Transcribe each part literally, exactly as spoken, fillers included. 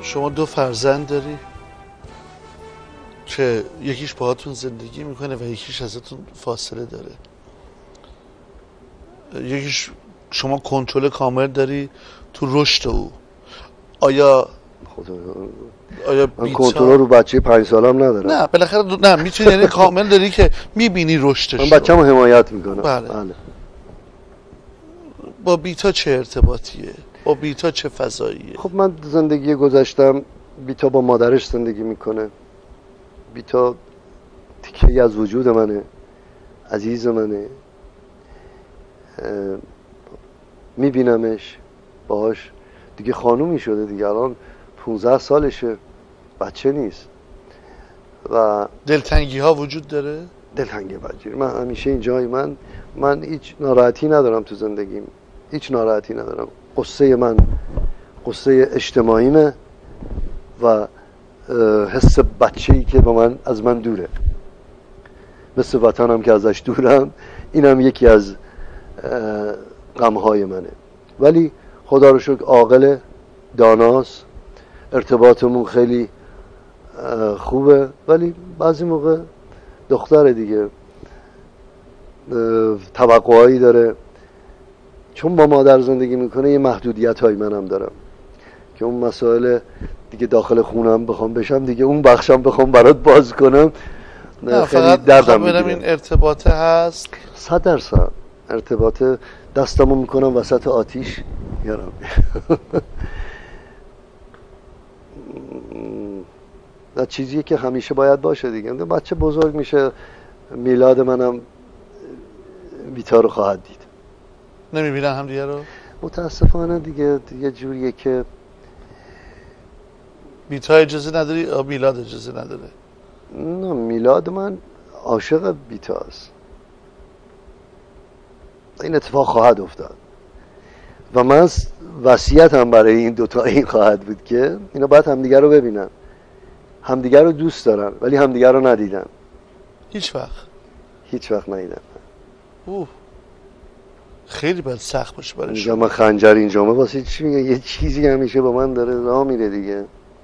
شما دو فرزند داری که یکیش باهاتون زندگی میکنه و یکیش ازتون فاصله داره. یکیش شما کنترل کامل داری تو رشد او. آیا خدا آیا من کنترل رو بچه پنج سالم ندارم. نه بالاخره نه میتونی، یعنی کامل داری که میبینی رشدش. من بچه‌مو حمایت میکنم. بله. بله. با بیتا چه ارتباطیه؟ با بیتا چه فضاییه؟ خب من زندگی گذشتم، بیتا با مادرش زندگی میکنه. بیتا تیکه‌ای از وجود منه، عزیز منه، میبینمش، باهاش دیگه خانومی شده دیگه، الان پونزده سالشه، بچه نیست. و دلتنگی ها وجود داره؟ دلتنگی بچه من همیشه اینجای من من هیچ ناراحتی ندارم تو زندگیم، هیچ ناراحتی ندارم. قصه من قصه اجتماعیمه و حس بچه‌ای که با من از من دوره، مثل وطنم که ازش دورم، اینم یکی از غم‌های منه. ولی خدا رو شکر عاقل، داناست، ارتباطمون خیلی خوبه. ولی بعضی موقع دختر دیگه توقعایی داره، چون با مادر زندگی میکنه یه محدودیت های منم دارم که اون مسائل دیگه داخل خونم بخوام بشم دیگه اون بخشم بخوام برات باز کنم خیلی دردم میگیره. این ارتباطه هست صد درصد ارتباط، دستمو میکنم وسط آتیش یارم نه چیزیه که همیشه باید باشه دیگه. بچه بزرگ میشه، میلاد منم بیتا رو خواهد دید. نمیبینن هم دیگه رو؟ متاسفانه دیگه یه جوریه که بیتا اجازه نداری یا میلاد اجازه نداره؟ نه میلاد من عاشق بیتاست، این اتفاق خواهد افتاد و من وصیت هم برای این دوتا این خواهد بود که اینا باید همدیگر رو ببینن، همدیگر رو دوست دارن ولی همدیگر رو ندیدن. هیچ وقت هیچ وقت ندیدن. اوه خیلی باید سخت باشه برای شما. من خنجر اینجامه واسه چی میگه؟ یه چیزی همیشه با من داره راه میره دیگه.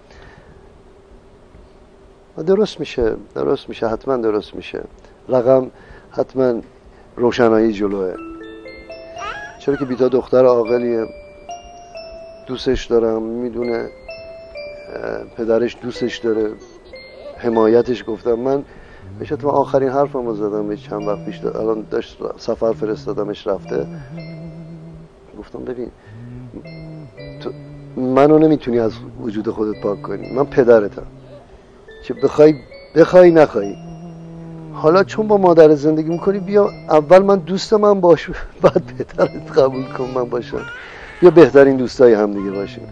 درست میشه، درست میشه، حتما درست میشه. رقم حتما روشنایی جلوه، چرا که بیتا دختر عاقلیه، دوستش دارم، میدونه پدرش دوستش داره، حمایتش. گفتم من بهش تو آخرین حرفمو زدم به چند وقت پیش، الان داشت سفر فرستادمش رفته، گفتم ببین تو منو نمیتونی از وجود خودت پاک کنی، من پدرتم، چه بخوای بخوای نخوای. حالا چون با مادر زندگی میکنی بیا اول من دوست من باش، بعد پدرت قبول کن من باشم، بیا بهترین دوستای هم دیگه باشیم.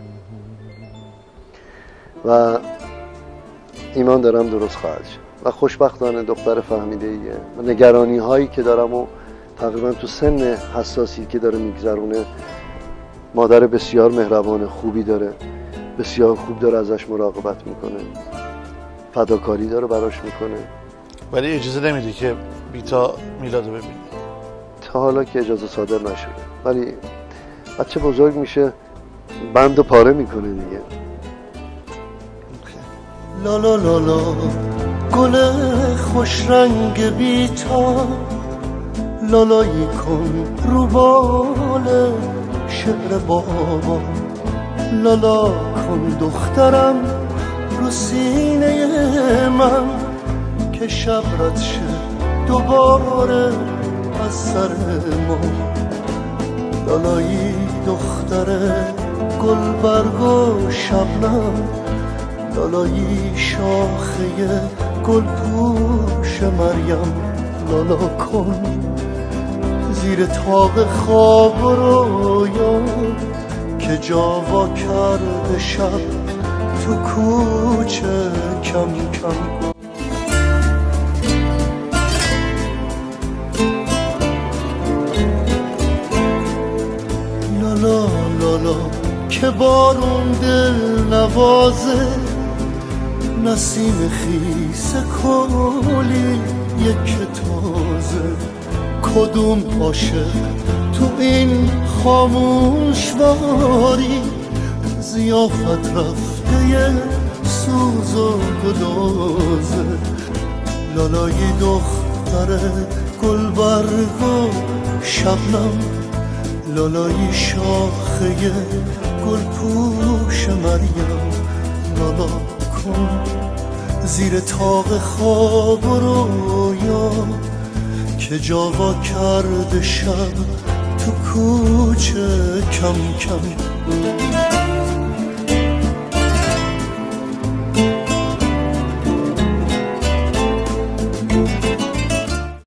و ایمان دارم درست خواهد شد و خوشبختانه دختر فهمیده ایه و نگرانی هایی که دارم و تقریبا تو سن حساسی که داره میگذرونه، مادر بسیار مهربان خوبی داره، بسیار خوب داره ازش مراقبت میکنه، فداکاری داره براش میکنه. ولی اجازه نمیده که بیتا میلادو ببینه تا حالا که اجازه صادر نشده، ولی بچه بزرگ میشه بند و پاره میکنه دیگه. لا لا لا لا گل خوش رنگ بیتا، لالایی کن رو بال شعر بابا، لالا کن دخترم رو سینه من که شب رد شه دوباره از سر ما. لالایی دختر گل برگ و شبنم، لالایی شاخه گل پوش مریم، لالا کن زیر تاق خواب و رویا که جاوا کرده شب تو کوچه کم کم. لالا لالا که بارون دل نوازه، نسیم خیس کلی یک تازه، کدوم عاشق تو این خاموشواری زیافت رفته سوز و گدازه، لالای دختر گلبرگ و شبنم، لالای شاخه گل پوش مریم، لالا کن زیر تاق خواب و رویا که جاوا کرده شب تو کوچه کم کم.